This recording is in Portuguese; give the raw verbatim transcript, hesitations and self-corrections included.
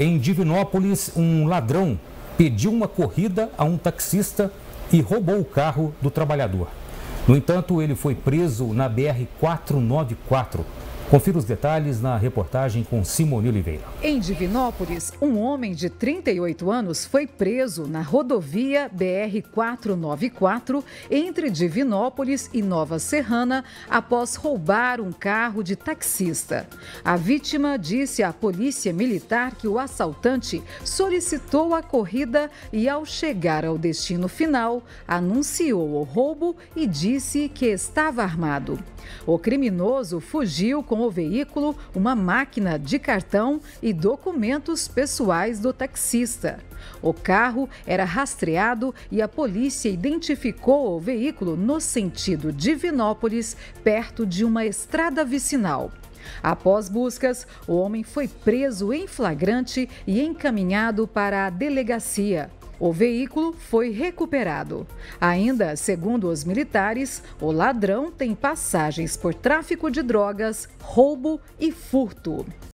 Em Divinópolis, um ladrão pediu uma corrida a um taxista e roubou o carro do trabalhador. No entanto, ele foi preso na B R quatrocentos e noventa e quatro. Confira os detalhes na reportagem com Simone Oliveira. Em Divinópolis, um homem de trinta e oito anos foi preso na rodovia B R quatrocentos e noventa e quatro entre Divinópolis e Nova Serrana após roubar um carro de taxista. A vítima disse à polícia militar que o assaltante solicitou a corrida e, ao chegar ao destino final, anunciou o roubo e disse que estava armado. O criminoso fugiu com o veículo, uma máquina de cartão e documentos pessoais do taxista. O carro era rastreado e a polícia identificou o veículo no sentido Divinópolis, perto de uma estrada vicinal. Após buscas, o homem foi preso em flagrante e encaminhado para a delegacia. O veículo foi recuperado. Ainda, segundo os militares, o ladrão tem passagens por tráfico de drogas, roubo e furto.